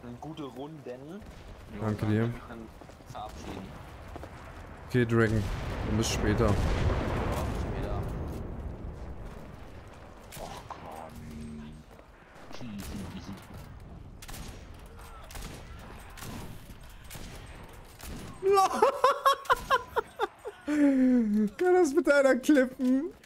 Gute Runden. Danke dir. Dann verabschieden. Okay, Dragon. Dann bis später. Ja, bis später. Och komm. Easy. Kann das mit einer klippen?